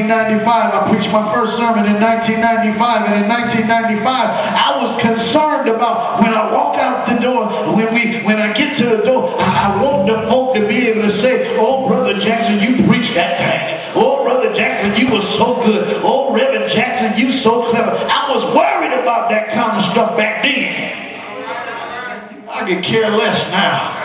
1995. I preached my first sermon in 1995, and in 1995, I was concerned about when I walk out the door, when I get to the door, I want the folk to be able to say, oh, Brother Jackson, you preached that thing. Oh, Brother Jackson, you were so good. Oh, Reverend Jackson, you so clever. I was worried about that kind of stuff back then. I could care less now.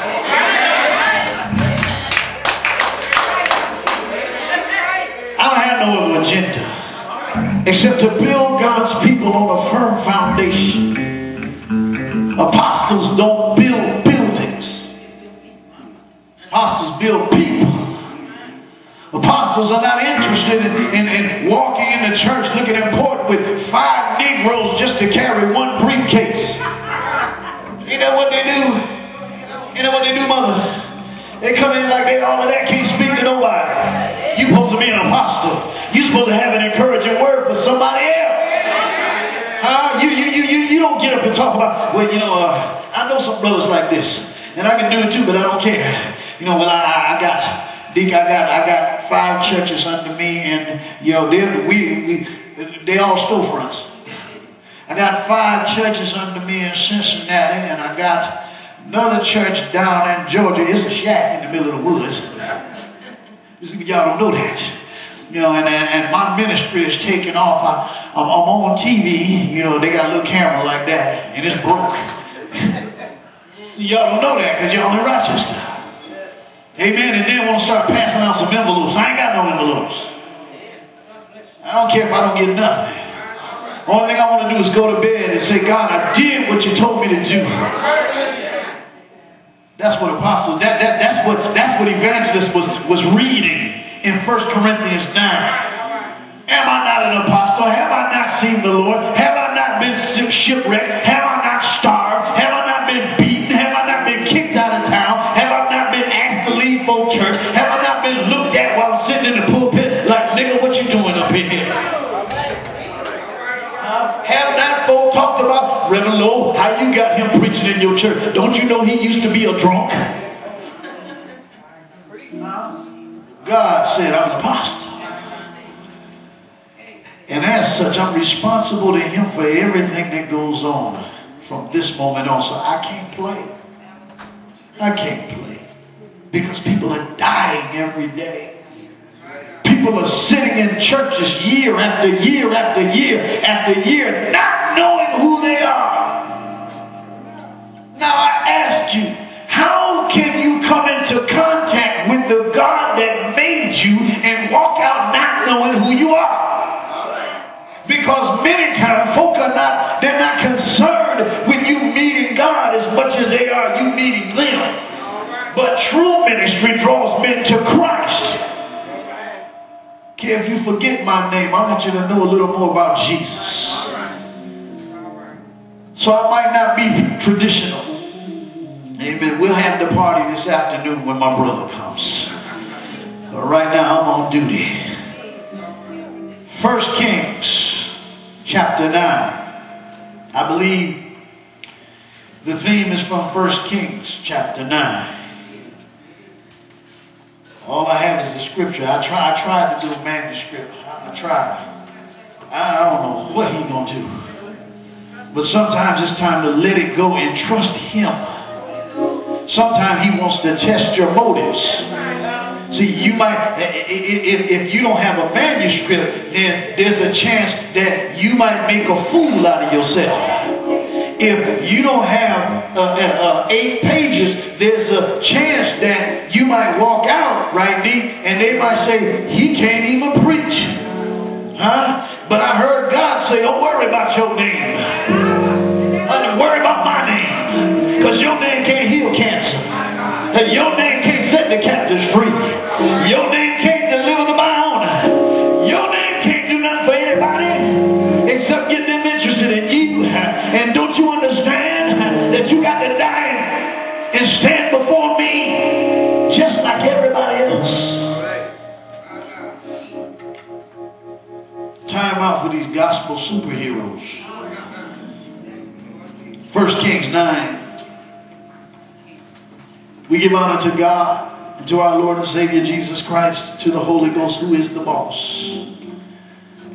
I don't have no other agenda except to build God's people on a firm foundation. Apostles don't build buildings. Apostles build people. Apostles are not interested in walking in the church looking important with 5 Negroes just to carry 1 briefcase. Ain't that what they do? Ain't that what they do, mother? They come in like they all of that, can't speak to nobody. You supposed to be an apostle. You supposed to have an encouraging word for somebody else. You don't get up and talk about, well, you know, I know some brothers like this, and I can do it too, but I don't care. You know, well, I got 5 churches under me, and you know, they all storefronts. I got 5 churches under me in Cincinnati, and I got another church down in Georgia. It's a shack in the middle of the woods. Y'all don't know that. You know, and my ministry is taking off. I'm on TV. You know, they got a little camera like that, and it's broke. See, y'all don't know that because y'all in Rochester. Amen. And then want to start passing out some envelopes. I ain't got no envelopes. I don't care if I don't get nothing. Only thing I want to do is go to bed and say, God, I did what you told me to do. That's what apostles, that's what evangelist was reading in 1 Corinthians 9. Am I not an apostle? Have I not seen the Lord? Have I not been shipwrecked? Have I not starved? Have I not been beaten? Have I not been kicked out of town? Have I not been asked to leave folk church? Have I not been looked at while I'm sitting in the pulpit like, nigga, what you doing up in here? Have not folk talked about, Reverend Lowe, how you got him preaching in your church? Don't you know he used to be a drunk? God said, I'm an apostle. And as such, I'm responsible to him for everything that goes on from this moment on. So I can't play. I can't play. Because people are dying every day. People are sitting in churches year after year after year after year, not knowing who they are. Now I ask you, how can you come into contact with the God that made you and walk out not knowing who you are? Because many times folk they're not concerned with you meeting God as much as they are you meeting them. But true ministry draws men to Christ. If you forget my name, I want you to know a little more about Jesus. So I might not be traditional. Amen. We'll have the party this afternoon when my brother comes. But right now I'm on duty. 1 Kings chapter 9. I believe the theme is from 1 Kings chapter 9. All I have is the scripture. I tried to do a manuscript. I tried. I don't know what he's going to do. But sometimes it's time to let it go and trust him. Sometimes he wants to test your motives. See, you might, if you don't have a manuscript, then there's a chance that you might make a fool out of yourself. If you don't have 8 pages, there's a chance that you might walk out, right, D, and they might say, he can't even preach. Huh? But I heard God say, don't worry about your name. Worry about my name. Because your name can't heal cancer. And your name can't set the captives free. Your name can't deliver the bound. Your name can't do nothing for anybody except get them interested in you. And don't you understand that you got to die and stand before me just like everybody else? Time out for these gospel superheroes. 1 Kings 9. We give honor to God and to our Lord and Savior Jesus Christ, to the Holy Ghost who is the boss.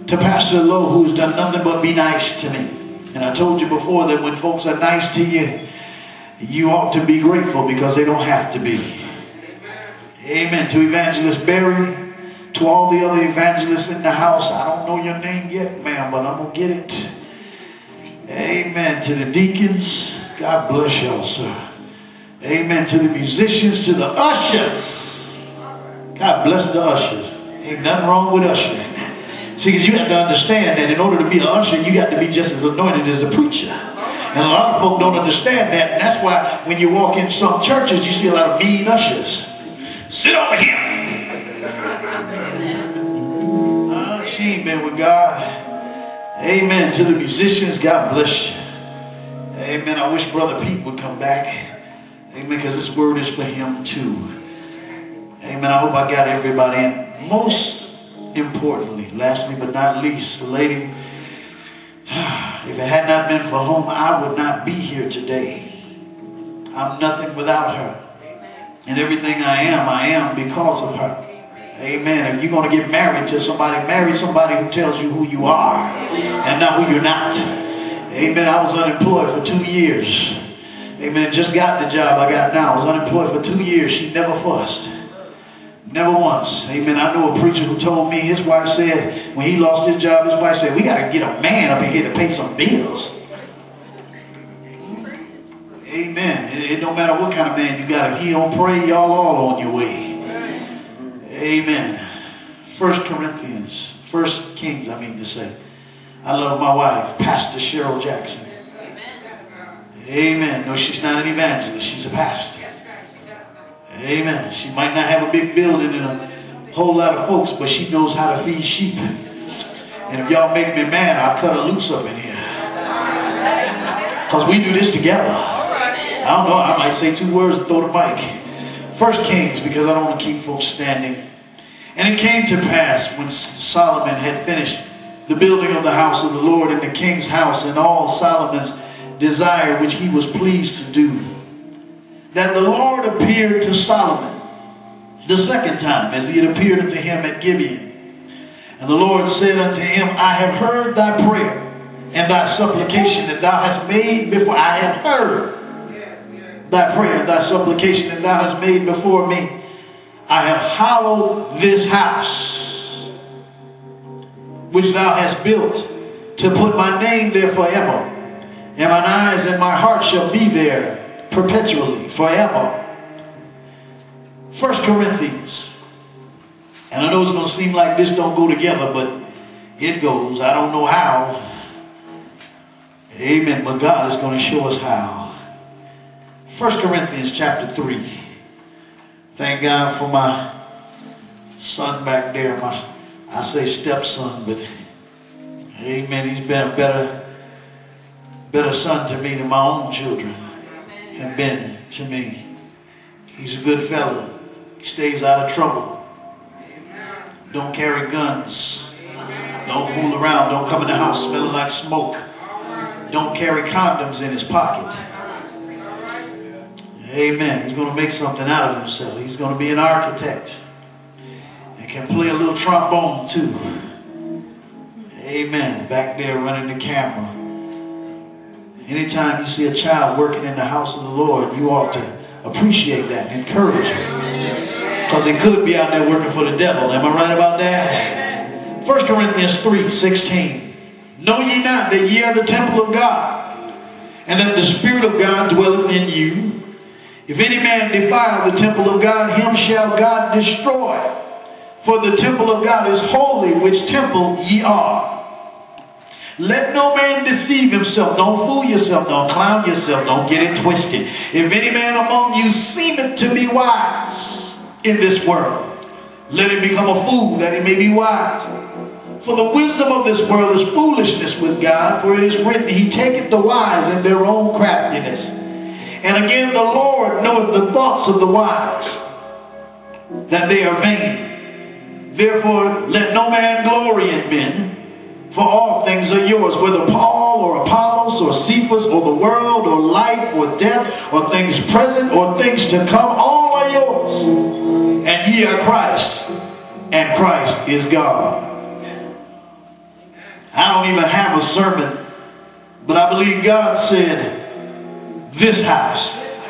to Pastor Lowe, who's done nothing but be nice to me. And I told you before that when folks are nice to you, you ought to be grateful because they don't have to be. Amen. To Evangelist Barry, to all the other evangelists in the house, I don't know your name yet, ma'am, but I'm going to get it. Amen. To the deacons, God bless y'all, sir. Amen. To the musicians, to the ushers, God bless the ushers. Ain't nothing wrong with ushering. See, because you have to understand that in order to be an usher, you got to be just as anointed as a preacher. And a lot of folk don't understand that. And that's why when you walk in some churches, you see a lot of mean ushers. Sit over here. She ain't been with God. Amen. To the musicians, God bless you. Amen. I wish Brother Pete would come back. Amen. Because this word is for him too. Amen. I hope I got everybody in. Most importantly, lastly but not least, the lady, if it had not been for whom, I would not be here today. I'm nothing without her. And everything I am because of her. Amen. If you're going to get married to somebody, marry somebody who tells you who you are and not who you're not. Amen. I was unemployed for 2 years. Amen. Just got the job I got now. I was unemployed for 2 years. She never fussed. Never once. Amen. I know a preacher who told me, his wife said, when he lost his job, his wife said, we got to get a man up in here to pay some bills. Amen. It don't matter what kind of man you got. If he don't pray, y'all all on your way. Amen. 1 Kings, I mean to say. I love my wife, Pastor Cheryl Jackson. Amen. No, she's not an evangelist. She's a pastor. Amen. She might not have a big building and a whole lot of folks, but she knows how to feed sheep. And if y'all make me mad, I'll cut her loose up in here. Because we do this together. I don't know, I might say 2 words and throw the mic. 1 Kings, because I don't want to keep folks standing. And it came to pass when Solomon had finished the building of the house of the Lord and the king's house and all Solomon's desire which he was pleased to do, that the Lord appeared to Solomon the second time as he had appeared unto him at Gibeon. And the Lord said unto him, I have heard thy prayer and thy supplication that thou hast made before. I have heard thy prayer and thy supplication that thou hast made before me. I have hallowed this house which thou hast built to put my name there forever. And mine eyes and my heart shall be there perpetually, forever. 1 Corinthians. And I know it's going to seem like this don't go together, but it goes. I don't know how. Amen. But God is going to show us how. 1 Corinthians chapter 3. Thank God for my son back there. I say stepson, but amen, he's been a better son to me than my own children have been to me. He's a good fellow. He stays out of trouble. Don't carry guns. Don't fool around. Don't come in the house smelling like smoke. Don't carry condoms in his pocket. Amen. He's going to make something out of himself. He's going to be an architect. And can play a little trombone too. Amen. Back there running the camera. Anytime you see a child working in the house of the Lord, you ought to appreciate that and encourage him. Because they could be out there working for the devil. Am I right about that? 1 Corinthians 3:16. Know ye not that ye are the temple of God, and that the Spirit of God dwelleth in you? If any man defile the temple of God, him shall God destroy. For the temple of God is holy, which temple ye are. Let no man deceive himself. Don't fool yourself. Don't clown yourself. Don't get it twisted. If any man among you seemeth to be wise in this world, let him become a fool that he may be wise. For the wisdom of this world is foolishness with God, for it is written, he taketh the wise in their own craftiness. And again, the Lord knoweth the thoughts of the wise, that they are vain. Therefore, let no man glory in men, for all things are yours, whether Paul or Apollos or Cephas or the world or life or death or things present or things to come, all are yours. And ye are Christ, and Christ is God. I don't even have a sermon, but I believe God said, this house.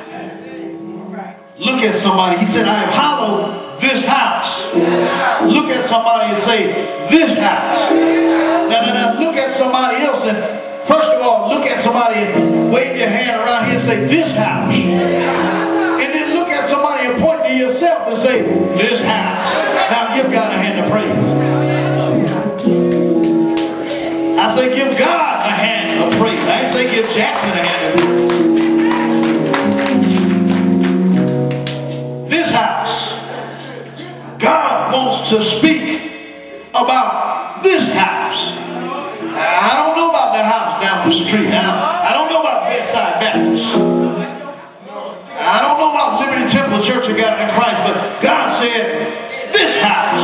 Look at somebody. He said, I have hallowed this house. Look at somebody and say, this house. Now, look at somebody else and first of all, look at somebody and wave your hand around here and say, this house. And then look at somebody and point to yourself and say, this house. Now give God a hand of praise. I say give God a hand of praise. I ain't say give Jackson a hand of praise. This house. God wants to speak about this house. I don't know about the house down the street. I don't know about Bedside Baptist. I don't know about Liberty Temple Church of God in Christ, but God said, this house.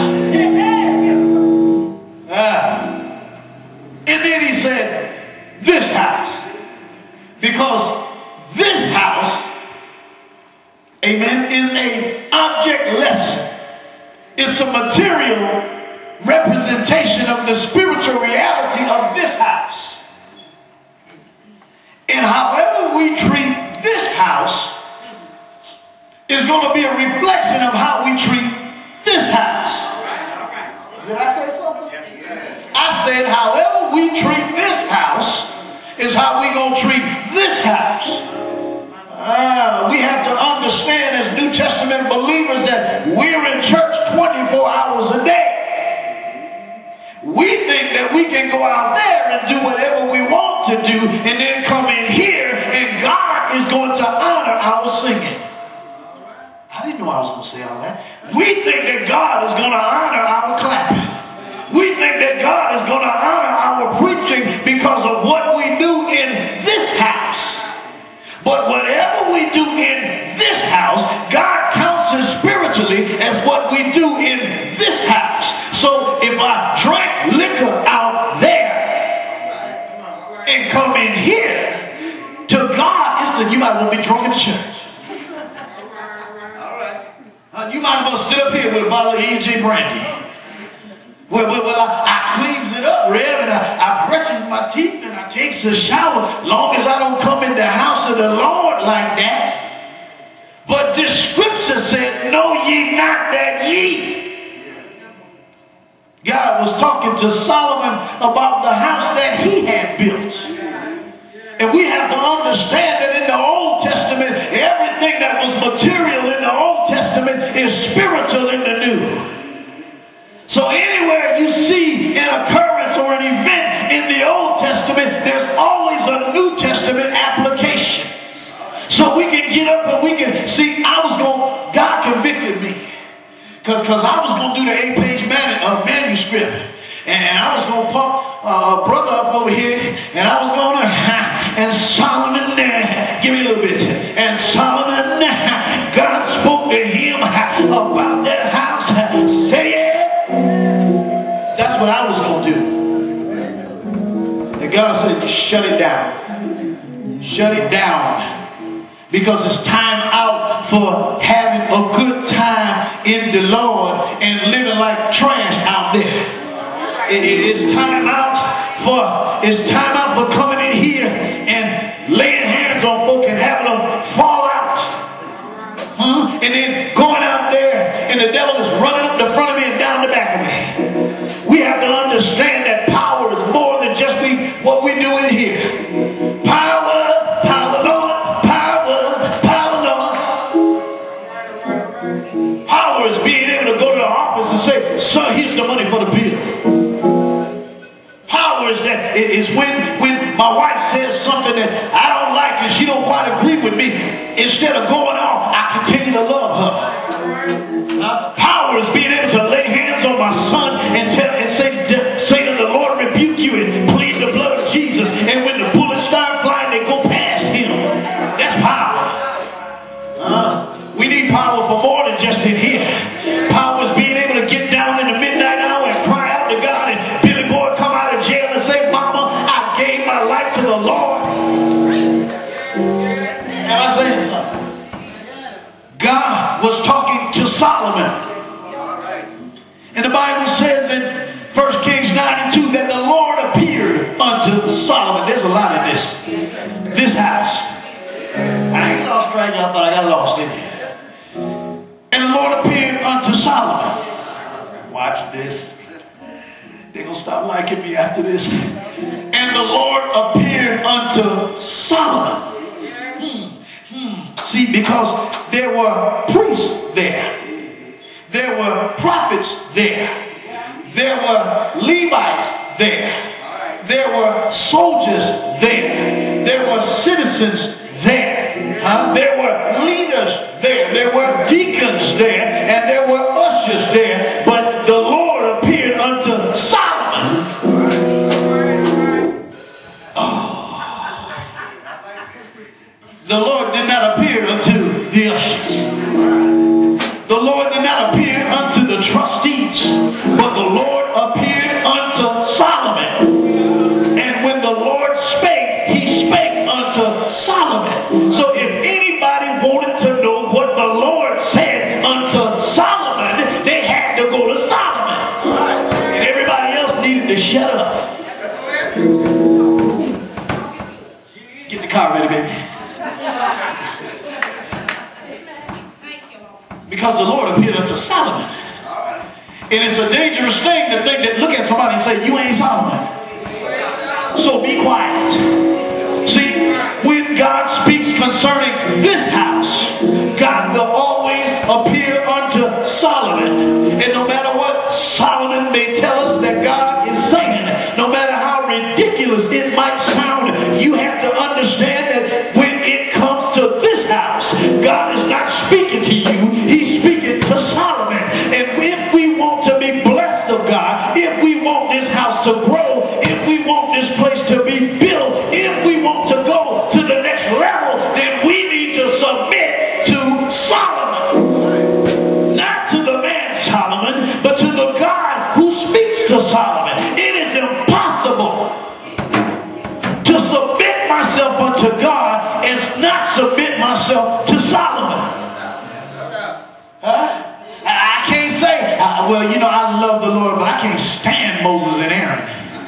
And then he said, this house. Because this house, amen, is an object lesson. It's a material representation of the spiritual reality of this house. And however we treat this house is going to be a reflection of how we treat this house. Did I say something? I said however we treat this house is how we're going to treat this house. We have to understand as New Testament believers that we're in church 24 hours a day. We think that we can go out there and do whatever we want to do and then come in here and God is going to honor our singing. I didn't know I was going to say all that. We think that God is going to honor our clapping. We think that God is going to honor our preaching because of what we do in this house. But whatever we do in this house, God counts it spiritually as what we do in this house. So if I drink liquor out there and come in here, to God, it's that you might as well be drunk in the church. All right. You might as well sit up here with a bottle of E.G. brandy. Well, I cleans it up, Rev, and I brushes my teeth and I takes a shower, long as I don't come in the house of the Lord like that. But this scripture said, know ye not that ye. God was talking to Solomon about the house that he had built. And we have to understand that in the Old Testament, everything that was material in the Old Testament is spiritual in the New. So anywhere you see an occurrence or an event in the Old Testament, there's always a New Testament application. So we can get up and we can see, God convicted me. Because I was going to do the 8-page manuscript. And I was going to pump a brother up over here. And I was going to, and Solomon, give me a little bit. And Solomon, God spoke to him about that house. Say it. That's what I was going to do. And God said, shut it down. Shut it down. Because it's time out for having a good time in the Lord and living like trash out there. It's time out for coming in here and laying hands on folk and having them fall out. And then going out there and the devil is running up the front of me and down the back of me. We have to understand that power is more than just what we do in here. Power, power, Lord, power, Lord. Power is being able to go to the office and say, son, here's the money for the bill. Power is when my wife says something that I don't like and she don't quite agree with me. Instead of going off, I continue to love her. Power is being able to lay hands on my son and say to the Lord, rebuke you and plead the blood of Jesus. And when the bullets start flying, they go past him. That's power. We need power for more than just in here. Power is being able to get down in the midnight hour and cry out to God and Billy Boy come out of jail and say, Mama, I gave my life to the Lord. Am I saying something? God was talking to Solomon. And the Bible says in 1 Kings 9:2 that the Lord appeared stop liking me after this. And the Lord appeared unto Solomon. See, because there were priests there. There were prophets there. There were Levites there. There were soldiers there. There were citizens there. There were leaders there. There were deacons there. And there were ushers there. But the Lord appeared unto Solomon. The Lord did not appear unto the ushers. The Lord did not appear unto the trustees. But the Lord appeared unto Solomon. And when the Lord spake, he spake unto Solomon. So if anybody wanted to know what the Lord said unto Solomon, they had to go to Solomon. And everybody else needed to shut up. Get the car ready, baby. Because the Lord appeared unto Solomon. And it's a dangerous thing to think that, look at somebody and say, you ain't Solomon. So be quiet. See, when God speaks concerning this house, God will always appear unto Solomon. And no matter what Solomon may tell us that God is saying, no matter how ridiculous it might sound, you have to understand that when it comes to this house, God is not speaking to you. He's speaking to Solomon. And if we want to be blessed of God, if we want this house to grow, if we want this place to be built, if we want to go to the next level, then we need to submit to Solomon. Not to the man Solomon, but to the God who speaks to Solomon. It is impossible to submit myself unto God and not submit myself to Solomon. I can't say, well, you know, I love the Lord, but I can't stand Moses and Aaron.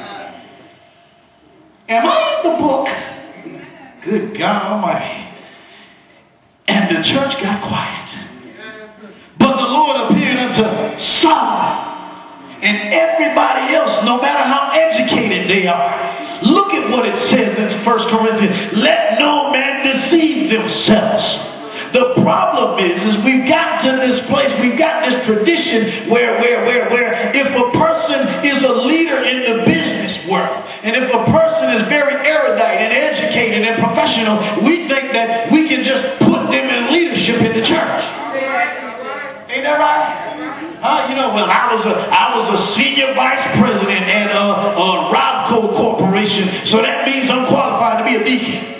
Am I in the book? Good God Almighty. And the church got quiet. But the Lord appeared unto Solomon. And everybody else, no matter how educated they are, look at what it says in 1 Corinthians. Let no man deceive themselves. The problem is we've gotten to this place, we've got this tradition where if a person is a leader in the business world, and if a person is very erudite and educated and professional, we think that we can just put them in leadership in the church. Ain't that right? You know, well, I was a senior vice president at Robco Corporation, so that means I'm qualified to be a deacon.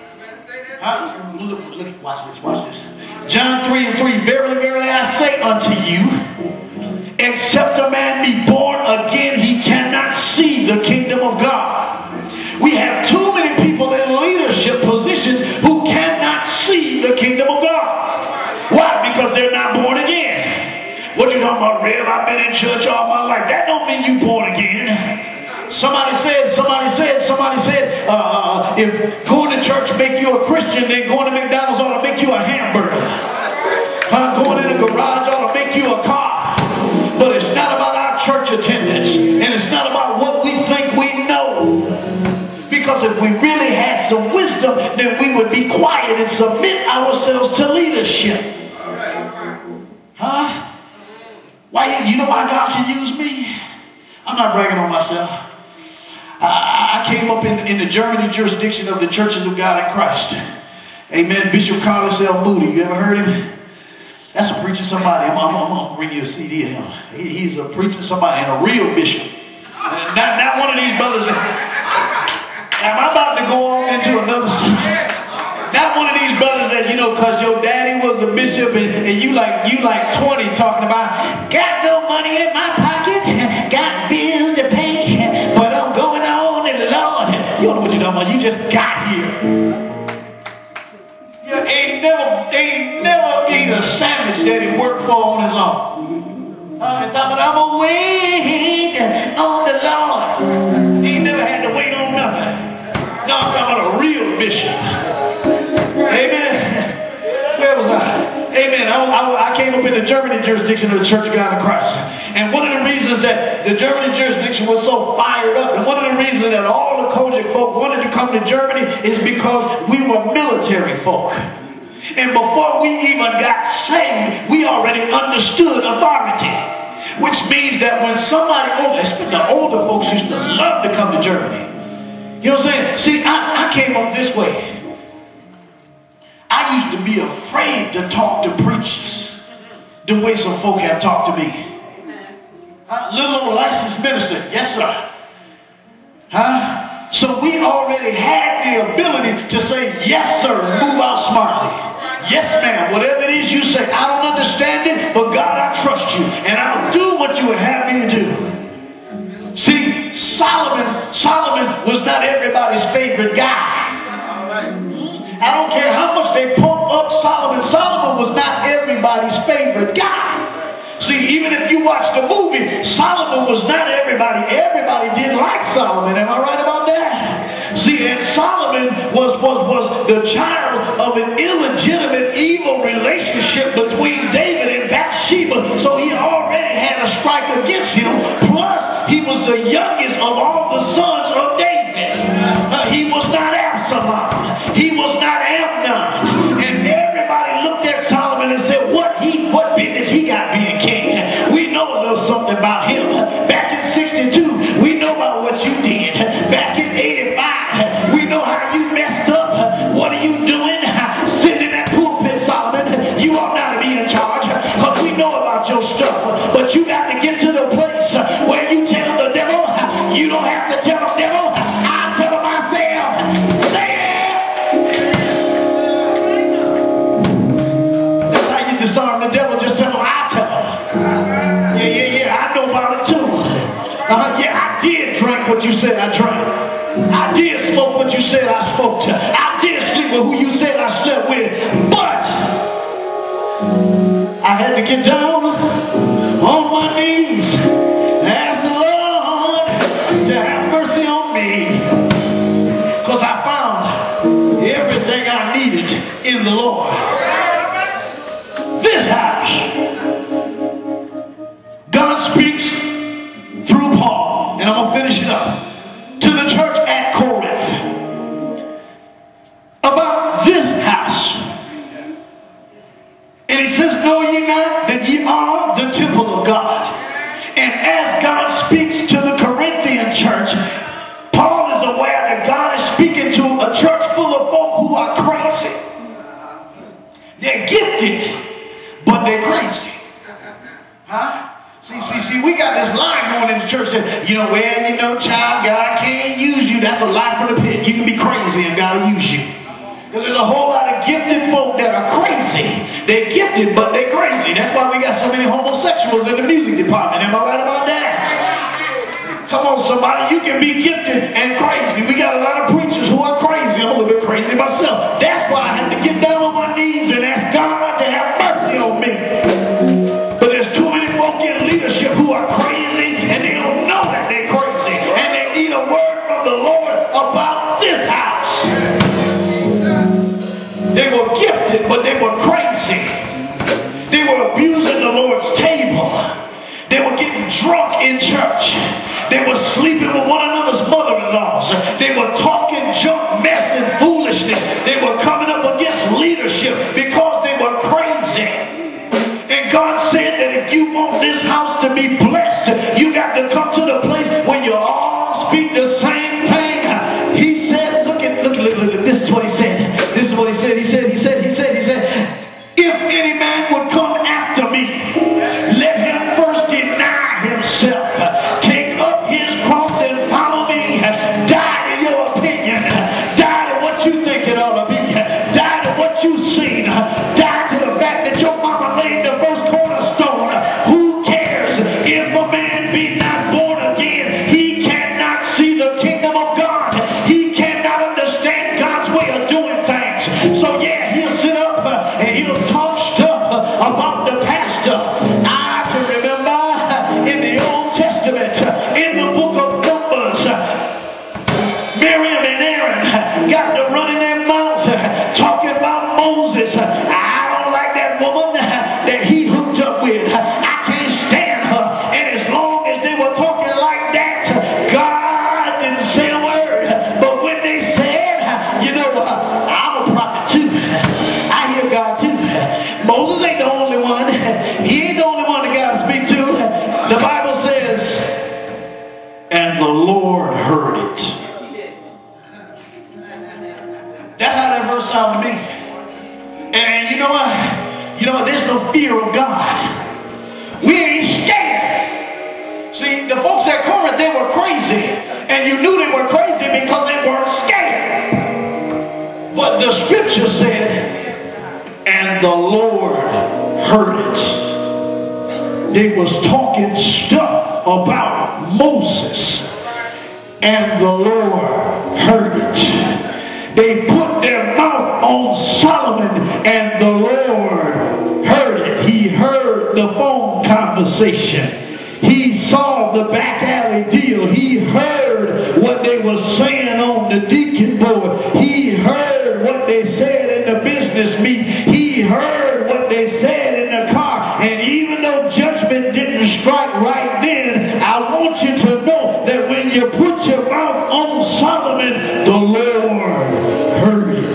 Look, watch this. John 3:3, verily, verily, I say unto you, except a man be born again, he cannot see the kingdom of God. We have too many people in leadership positions who cannot see the kingdom of God. Why? Because they're not born again. What you talking about, Rev? I've been in church all my life. That don't mean you born again. Somebody said, if going to church make you a Christian, then going to McDonald's ought to make you a hamburger. Going in a garage ought to make you a car. But it's not about our church attendance. And it's not about what we think we know. Because if we really had some wisdom, then we would be quiet and submit ourselves to leadership. Why? You know why God can use me? I'm not bragging on myself. I came up in the Germany jurisdiction of the Churches of God in Christ. Amen. Bishop Carlos L. Moody. You ever heard him? That's a preaching somebody. I'm going to bring you a CD of him. He's a preaching somebody and a real bishop. Not one of these brothers. Am I about to go off into another story? Not one of these brothers that, you know, because your daddy was a bishop and you like 20 talking about, got no money in my pocket, got bills to pay, but I'm going on in the Lord. You don't know what you're talking about. You just got here. You ain't never ate a sandwich that he worked for on his own. I'm going to wait on the Lord. He never had to wait on nothing. No, I'm talking about a real bishop. Amen. Where was I? Amen. I came up in the Germany jurisdiction of the Church of God in Christ. And one of the reasons that the German jurisdiction was so fired up, and one of the reasons that all the Kojic folk wanted to come to Germany is because we were military folk. And before we even got saved, we already understood authority. Which means that when somebody older, especially the older folks used to love to come to Germany. You know what I'm saying? See, I came up this way. I used to be afraid to talk to preachers the way some folk have talked to me. Little old licensed minister, yes sir. So we already had the ability to say yes sir and move out smartly. Yes ma'am, whatever it is you say, I don't understand it, but God, I trust you, and I'll do what you would have me to do. See, Solomon was not everybody's favorite guy. I don't care how much they pump up Solomon. Solomon was not everybody's favorite guy. See, even if you watch the movie, Solomon was not everybody. Everybody didn't like Solomon. Am I right about that? See, and Solomon was the child of an illegitimate, evil relationship between David and Bathsheba. So he already had a strike against him. Plus, he was the youngest of all the sons of David. He was not Absalom. He was not Amnon. And everybody looked at Solomon and said, what business he got being king? We know a little something about him. Back in 62, we know about what you did. Back in 85, we know how you messed up. What are you doing? Sitting in that pulpit, Solomon. You ought not to be in charge, because we know about your stuff. But you got to get to the place where you tell the devil, you don't have to tell the devil, I tell him myself. Say it! That's how you disarm the devil. Just tell him, I tell him. Yeah, I know about it too. Yeah, I did drink what you said I drank. I did smoke what you said I smoked. I did sleep with who you said I slept with. But I had to get down on my knees and ask the Lord to have mercy on me, because I found everything I needed in the Lord. This house, God speaks through Paul, and I'm going to finish it up, to the church at Corinth about this house. And he says, know ye not that ye are the temple of God? And as God speaks to the Corinthian church, Paul is aware that God is speaking to a church full of folk who are crazy. They're gifted, but they're crazy. See, we got this line going in the church that, child, God can't use you. That's a lie from the pit. You can be crazy and God will use you. Because there's a whole lot of gifted folk that are crazy. They're gifted, but they're crazy. That's why we got so many homosexuals in the music department. Am I right about that? Come on, somebody. You can be gifted and crazy. We got a lot of preachers who are crazy. I'm a little bit crazy myself. That's why I had to get down on my knees and ask God to have mercy on me. But there's too many folk in leadership who are crazy, and they don't know that they're crazy. And they need a word from the Lord about this house. They were gifted, but they were crazy. They were abusing the Lord's table. They were getting drunk in church. They were sleeping with one another's mother-in-laws. They were talking junk, mess, and foolishness. They were coming up against leadership because they were crazy. And God said that if you want this house to be blessed, you got to come to the place where you all speak the same thing. He said, look, this is what he said. This is what he said. He said, if any man would come after me, let him first deny himself, take up his cross and follow me. Die to your opinion. Die to what you think it ought to be. Die to what you've seen. Die to the fact that your mama laid the first cornerstone. Who cares if a man be not born again? He cannot see the kingdom know, there's no fear of God. We ain't scared. See, the folks at Corinth, they were crazy. And you knew they were crazy because they weren't scared. But the scripture said, and the Lord heard it. They was talking stuff about Moses. And the Lord heard it. They put their mouth on Solomon. And the Lord heard it. He heard the phone conversation. He saw the back alley deal. He heard what they were saying on the deacon board. He heard what they said in the business meet. He heard what they said in the car. And even though judgment didn't strike right then, I want you to know that when you put your mouth on Solomon, the Lord heard it.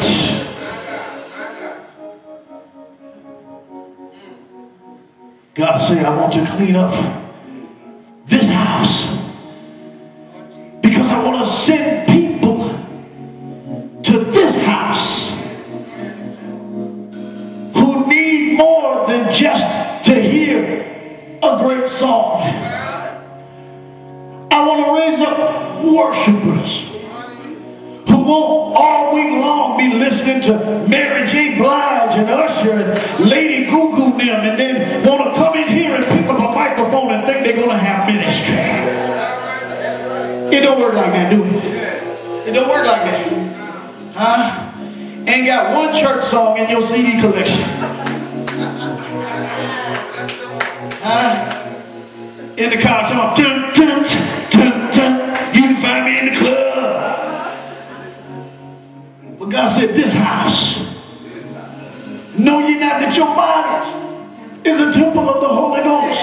God said, I want to clean up this house because I want to send people to this house who need more than just to hear a great song. I want to raise up worshipers who won't all week long be listening to Mary J. Blige and Usher and Lady Goo-Goo them and then want to come in here and pick up a microphone and think they're going to have ministry. It don't work like that, do it? It don't work like that. Huh? Ain't got one church song in your CD collection. Huh? In the car, talking, dun, dun, dun, dun. You can find me in the club. But God said, this house, know ye not that your bodies is a temple of the Holy Ghost.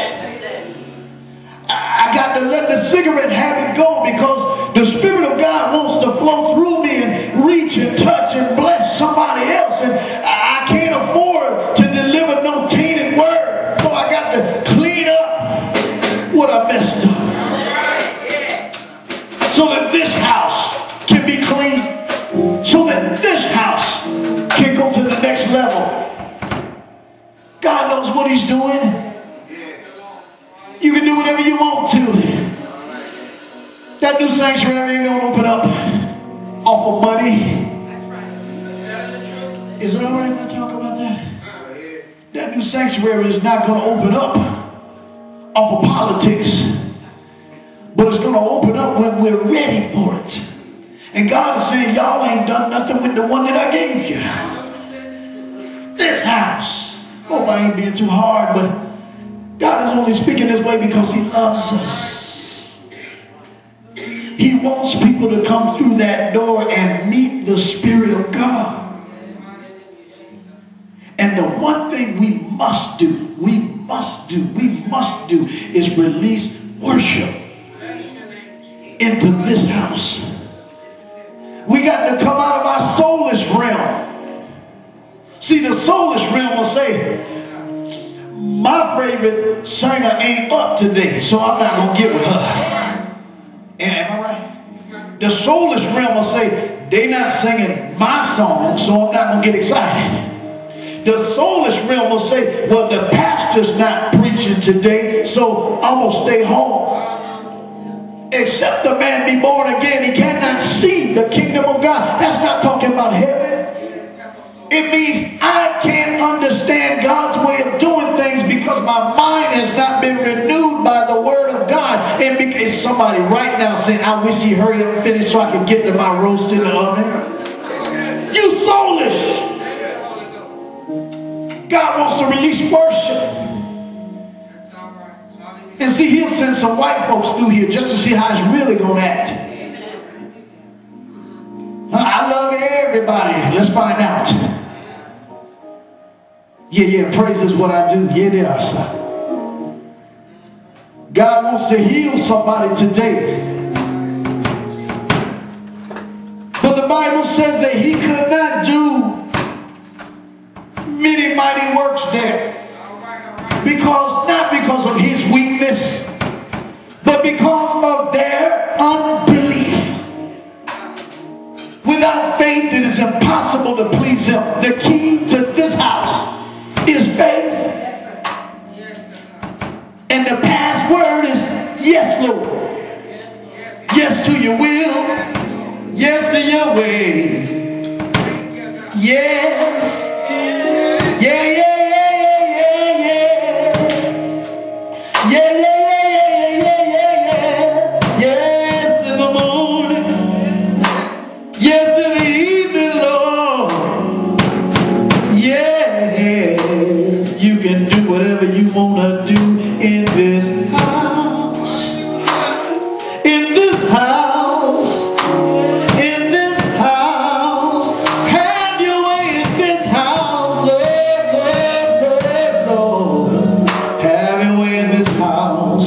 I got to let the cigarette habit go because the Spirit of God wants to flow through me and reach and touch and bless somebody else. And I can't afford to deliver no tainted word. So I got to clean up what I messed up. So that this house can be clean. So that this house can go to the next level. God knows what he's doing. You can do whatever you want to. That new sanctuary ain't going to open up off of money. Is there already going to talk about that? That new sanctuary is not going to open up off of politics. But it's going to open up when we're ready for it. And God is saying, y'all ain't done nothing with the one that I gave you. This house. Hope I ain't being too hard, but God is only speaking this way because he loves us. He wants people to come through that door and meet the Spirit of God. And the one thing we must do is release worship into this house. We got to come out of our soulless realm. See, the soulless realm will say, my favorite singer ain't up today, so I'm not going to get with her. Am I right? The soulless realm will say, they're not singing my song, so I'm not going to get excited. The soulless realm will say, well, the pastor's not preaching today, so I'm going to stay home. Except the man be born again, he cannot see the kingdom of God. That's not talking about heaven. It means I can't understand God's way of doing things because my mind has not been renewed by the word of God. And because somebody right now saying, I wish he hurry up and finish so I could get to my roast in the oven. You soulish. God wants to release worship. And see, he'll send some white folks through here just to see how it's really going to act. I love everybody. Let's find out. Yeah, praise is what I do. Yeah, there are some. God wants to heal somebody today. But the Bible says that he could not do many mighty works there. Not because of his weakness, but because of their unbelief. Without faith, it is impossible to please him. The key to this house is faith. your will. Yes to your way. Yes. Yeah, yeah, yeah, yeah, yeah, yeah. Yeah, yeah, yeah, yeah, yeah, yeah. Yes in the morning. Yes in the evening, Lord. Yeah. You can do whatever you want to do in this house. In this house. In this house. Have your way in this house, Lord, Lord, Lord, Lord. Have your way in this house.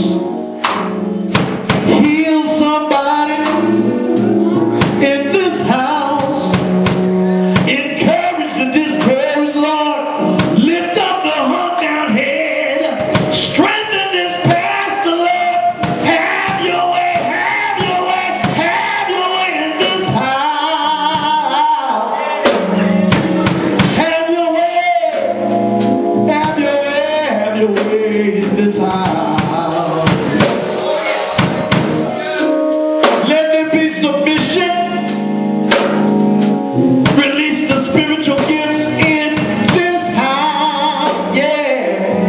Heal somebody in this house. Encourage the discouraged, Lord. Lift up the hung down head. Strengthen this pastor, Lord. Have your way, have your way, have your way in this house. Have your way, have your way, have your way in this house. Let there be submission. Release the spiritual gifts in this house. Yeah.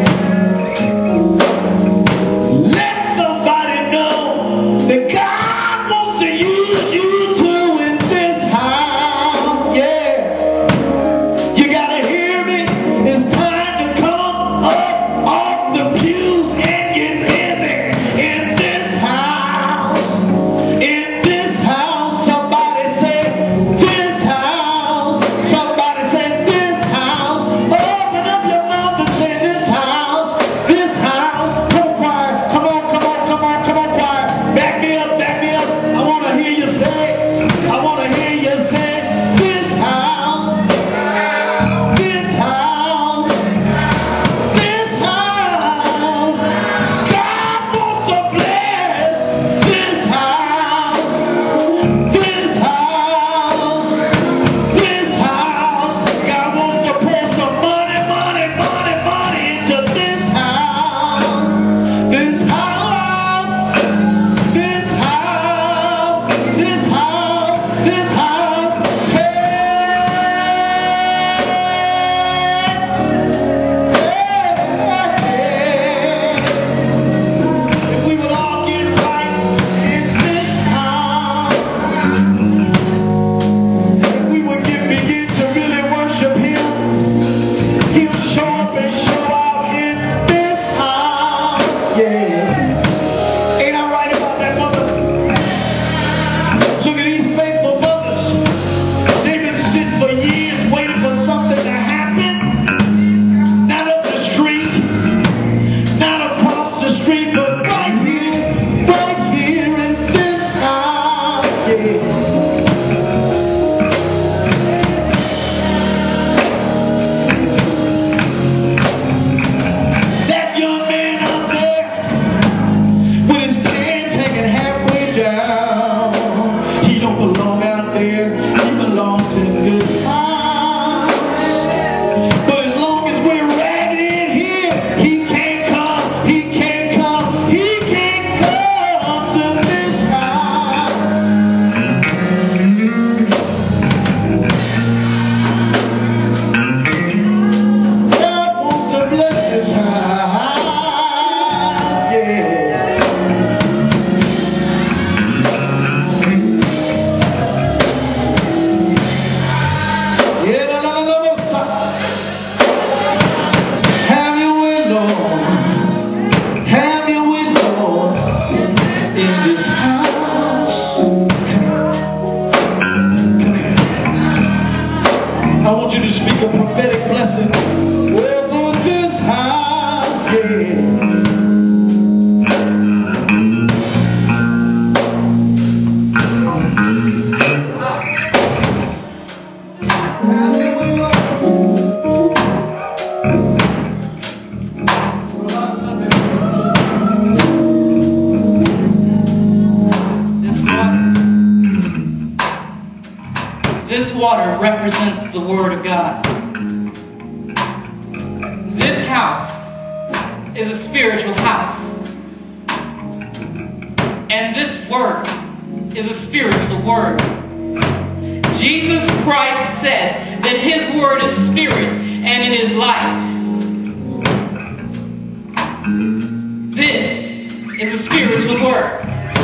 Let somebody know that God wants to use you too in this house. Yeah. You gotta hear me. It's time to come up off the pews and get busy in this house. In this house. Somebody say this house. Somebody say this house. Open up your mouth and say this house. This house. Come on, choir. Come on, come on, come on, come on, choir. Back me up, back me up. I want to hear you say. I want to hear you say this house. This house. This house. God wants to bless this house. This house. This house. God wants to pour some money, money, money, money into this house. This house. This house. This house. This house. Hey. If we would all get right in this house. If we would begin to really worship Him, He'll show up and show out in this house. Yeah. Ain't I right about that, mother? Look at these faithful mothers. They've been sitting for years waiting for something to happen. Not up the street, not across the street, but right here in this house. Yeah. That young man out there with his pants hanging halfway down, he don't belong out there, he belongs in this house. But as long as we're ragged in here, he can't come, he can't come, he can't come to this house. God wants to bless this house. Yeah. Yeah, la, la, la, la, la. Have your way, Lord. Have your way, Lord, in this house. I want you to speak a prophetic blessing over this house. Yeah. This water represents the Word of God. This house is a spiritual house. And this Word is a spiritual word. Jesus Christ said that his word is spirit and it is life. This is a spiritual word.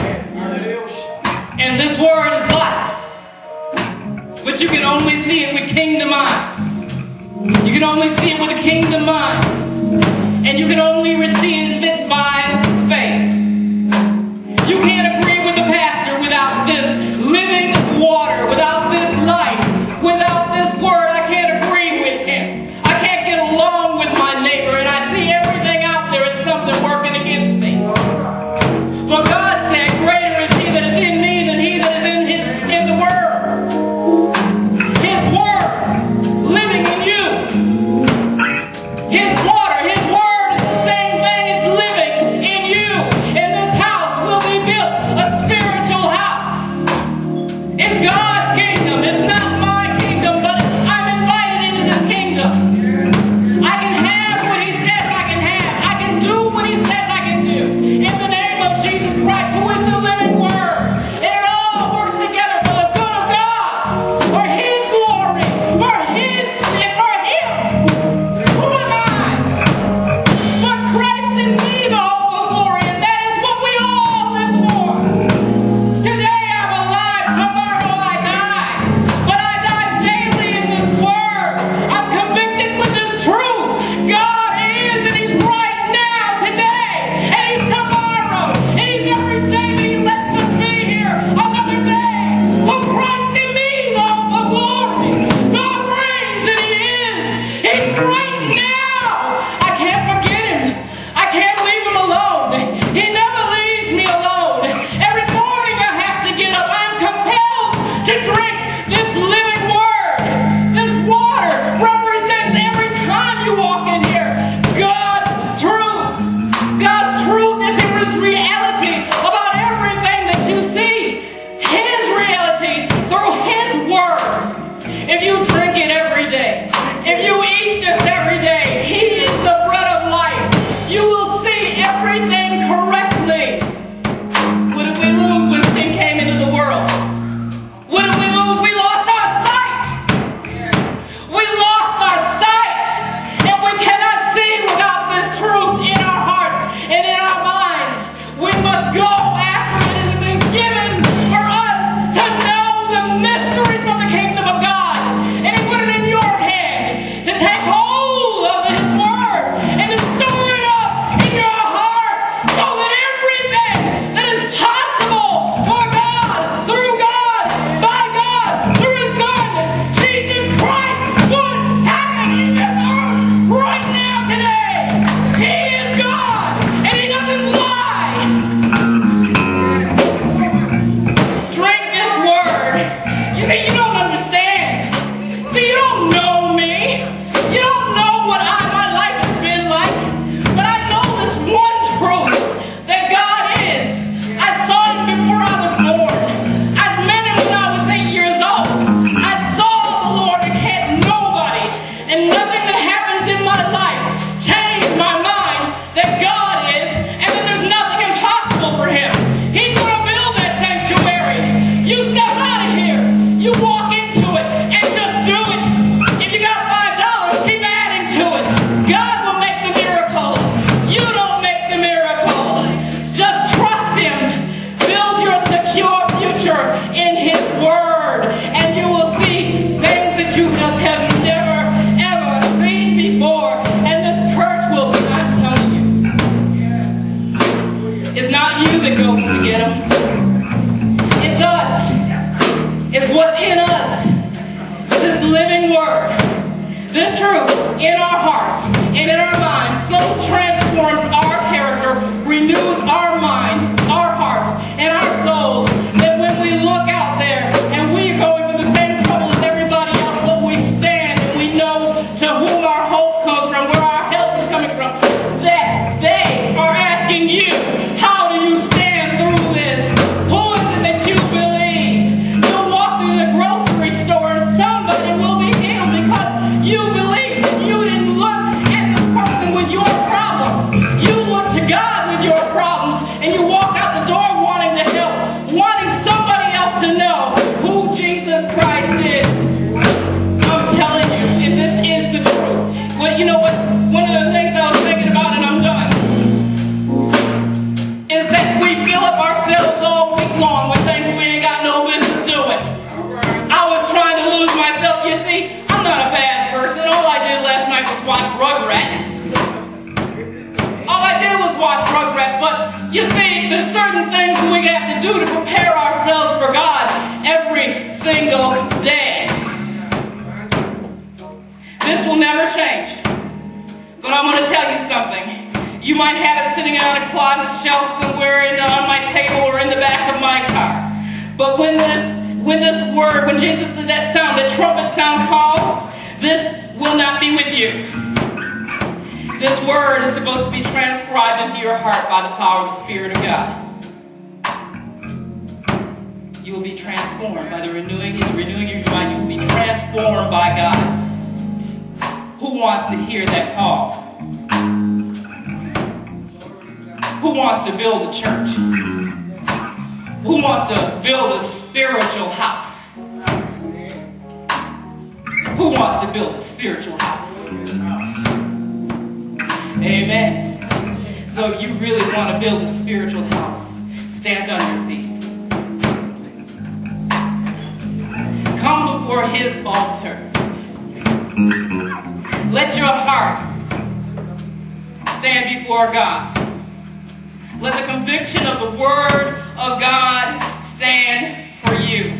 And this word is life. But you can only see it with kingdom eyes. You can only see it with a kingdom mind. And you can only receive it by faith. You can't agree with the pastor without this living water, without this life, without this word. I can't agree with him. I can't get along with my neighbor, and I see everything out there as something working against me. But God said, greater is he that is in me than he that is in the world. His word living in you. His water, his word is the same thing as living in you. And this house will be built a spiritual house. It's God's kingdom. It's not my kingdom, but I'm invited into this kingdom. I can have what he says I can have. I can do what he says I can do. In the name of Jesus Christ, who is the living word. And it all works together for the good of God, for his glory, for him. Who am I? But Christ in me, the hope of glory, and that is what we all live for. Today I'm alive, tomorrow I die. But I die daily in this word. I'm convicted with this truth. God is, and he's right now, today, and he's tomorrow, and he's every day that he lets us be here, another day. So Christ in me, the hope of glory. God reigns, and he is. He's right now. I can't forget him. I can't leave him alone. He never leaves me alone. Every morning I have to get up. I'm compelled to drink this living word. This water represents every time you walk in here God's truth. God's truth is his reality about everything that you see. His reality through his word. If you drink it every day, if you eat this every day, he is the bread of life. You will see everything correctly. What did we lose when sin came into the world? What did we lose? We lost our sight. We lost our sight. And we cannot see without this truth in our hearts and in our minds. We must go after it has been given for us to know the mysteries of the kingdom of God. And he put it in your hand to take hold of his word and to store it up in your heart so that everything that is possible for God, through God, by God, through his Son, Jesus Christ, would happen in this earth right now today. He is God and he doesn't lie. Drink this word. You see, you don't understand. See, you don't know me. You don't know what my life has been like. But I know this one truth, that God is. I saw him before I was born. I met him when I was 8 years old. I saw the Lord and had nobody. And nothing that happens in my life changed my mind that God is and that there's nothing impossible for him. He's going to build that sanctuary. You step out of here. You walk into it and just do it. If you got $5, keep adding to it. God will make the miracle. You don't make the miracle. Just trust him. Build your secure future in his word. And you will see things that you just have never, ever seen before. And this church will be, I'm telling you. It's not you that goes to get them. It's us. It's what's in us. This living word, this truth in our hearts and in our minds so transforms our character, renews our minds, our hearts, and our souls that when we look out there and we're going through the same trouble as everybody else, but we stand and we know to whom our hope comes from, where our help is coming from, that they are asking you, how do you stand through this? Who is it that you believe? You'll walk through the grocery store and somebody will be healed because you believe. You didn't look at the person with your problems. You look to God with your problems Rugrats. All I did was watch Rugrats, but you see, there's certain things we have to do to prepare ourselves for God every single day. This will never change. But I'm going to tell you something. You might have it sitting on a closet shelf somewhere on my table or in the back of my car. But when this word, when Jesus said that sound, the trumpet sound calls, this will not be with you. This word is supposed to be transcribed into your heart by the power of the Spirit of God. You will be transformed by the renewing your mind. You will be transformed by God. Who wants to hear that call? Who wants to build a church? Who wants to build a spiritual house? Who wants to build a spiritual house? Amen. So if you really want to build a spiritual house, stand on your feet. Come before His altar. Let your heart stand before God. Let the conviction of the Word of God stand for you.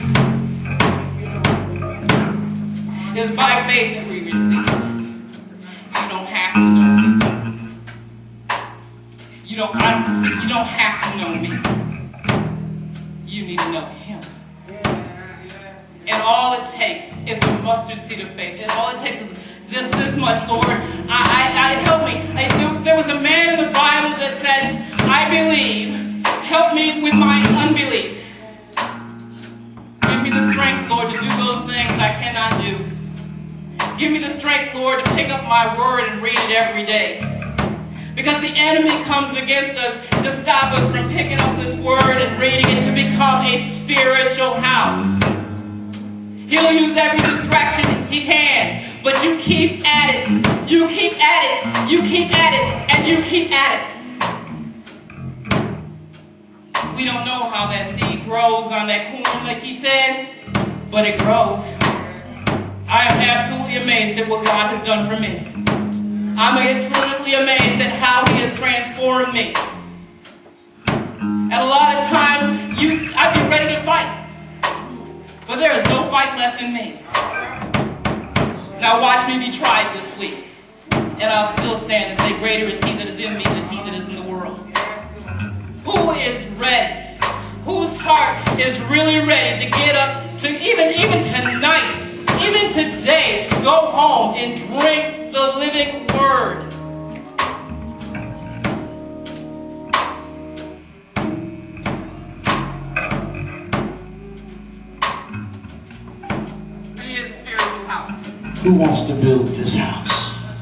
It's by faith that we receive. You don't have to know me. You don't have to know me. You need to know Him. And all it takes is a mustard seed of faith. And all it takes is this much, Lord. Help me. There was a man in the Bible that said, I believe. Help me with my unbelief. Give me the strength, Lord, to do those things I cannot do. Give me the strength, Lord, to pick up my word and read it every day. Because the enemy comes against us to stop us from picking up this word and reading it to become a spiritual house. He'll use every distraction he can. But you keep at it. You keep at it. You keep at it. And you keep at it. We don't know how that seed grows on that corn, like he said, but it grows. I am absolutely amazed at what God has done for me. I'm absolutely amazed at how He has transformed me. And a lot of times, I'd be ready to fight. But there is no fight left in me. Now watch me be tried this week. And I'll still stand and say, greater is He that is in me than he that is in the world. Who is ready? Whose heart is really ready to get up to even tonight, even today, to go home and drink the living word? Be a spiritual house. Who wants to build this house?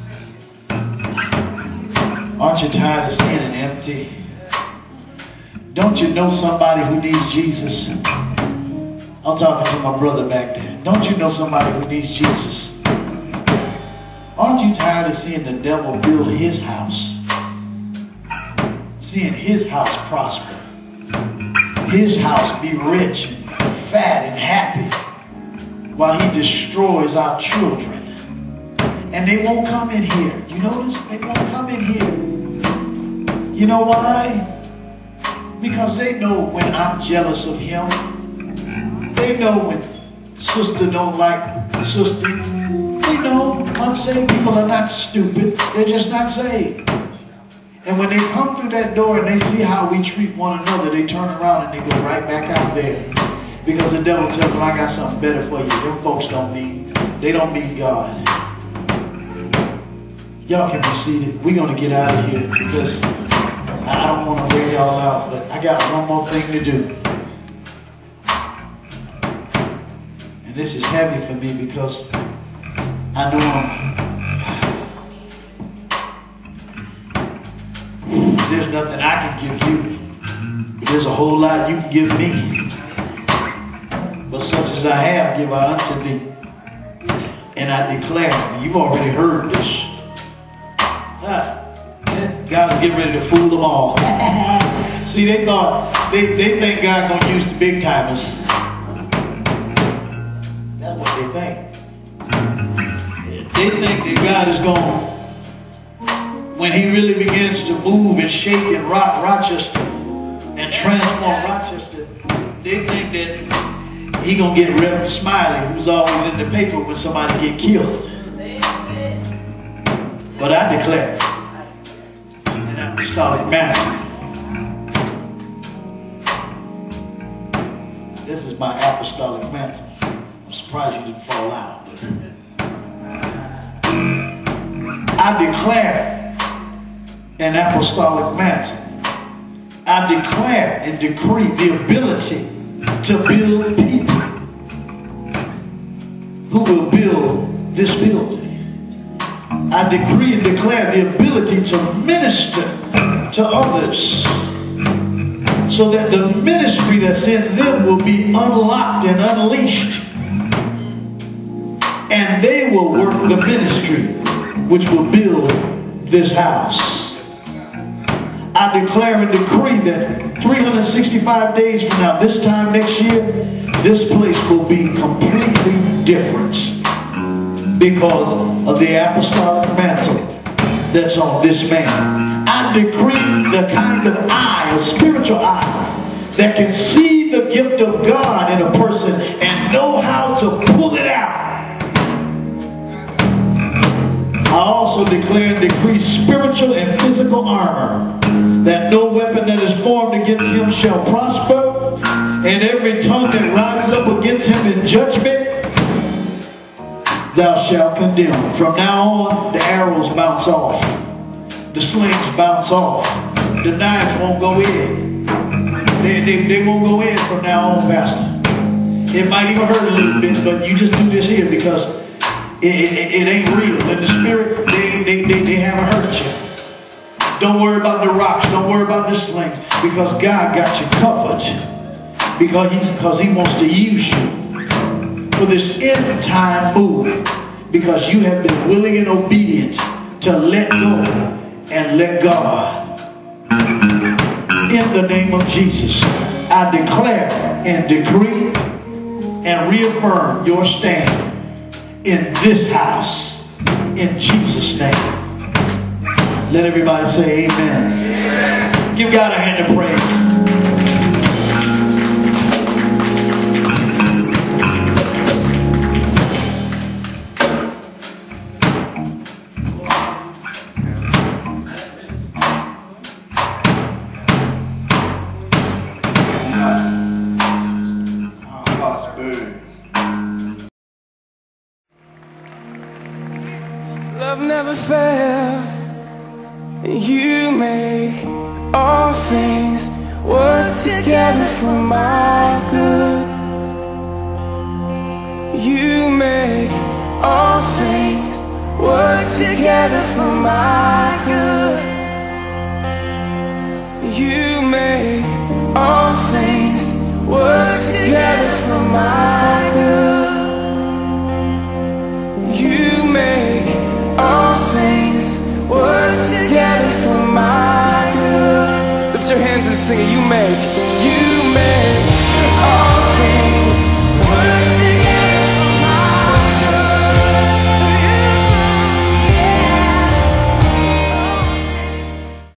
Aren't you tired of seeing it empty? Don't you know somebody who needs Jesus? I'm talking to my brother back there. Don't you know somebody who needs Jesus? Aren't you tired of seeing the devil build his house? Seeing his house prosper. His house be rich and fat and happy while he destroys our children. And they won't come in here. You notice? They won't come in here. You know why? Because they know when I'm jealous of him. They know when sister don't like sister. They know unsaved people are not stupid. They're just not saved. And when they come through that door and they see how we treat one another, they turn around and they go right back out there. Because the devil tells them, I got something better for you. Them folks don't mean, they don't mean God. Y'all can be seated. We're going to get out of here because I don't want to wear y'all out, but I got one more thing to do. And this is heavy for me because I know there's nothing I can give you, but there's a whole lot you can give me. But such as I have, give I unto thee. And I declare, and you've already heard this, God is getting ready to fool them all. See, they thought, they think God's going to use the big timers. That's what they think. They think that God is going to when he really begins to move and shake and rock Rochester and transform Rochester, they think that he gonna get Reverend Smiley, who's always in the paper when somebody get killed. But I declare an apostolic mantle. This is my apostolic mantle. I'm surprised you didn't fall out. I declare an apostolic mantle. I declare and decree the ability to build people who will build this building. I decree and declare the ability to minister to others so that the ministry that's in them will be unlocked and unleashed. And they will work the ministry which will build this house. I declare and decree that 365 days from now, this time next year, this place will be completely different because of the apostolic mantle that's on this man. I decree the kind of eye, a spiritual eye, that can see the gift of God in a person and know how to pull it out. I also declare and decree spiritual and physical armor, that no weapon that is formed against him shall prosper, and every tongue that rises up against him in judgment thou shalt condemn. From now on, the arrows bounce off, the slings bounce off, the knives won't go in. They won't go in from now on, Pastor. It might even hurt a little bit, but you just do this here because it ain't real. In the spirit, they haven't hurt you. Don't worry about the rocks. Don't worry about the slings, because God got you covered. Because he wants to use you for this end time move, because you have been willing and obedient to let go and let God. In the name of Jesus, I declare and decree and reaffirm your stand in this house, in Jesus' name. Let everybody say amen. Amen. Give God a hand of praise. Love never fails. You make all things work together for my good. You make all things work together for my good. You make all things work together for my good. You make all things work together for my good. Lift your hands and sing it. You make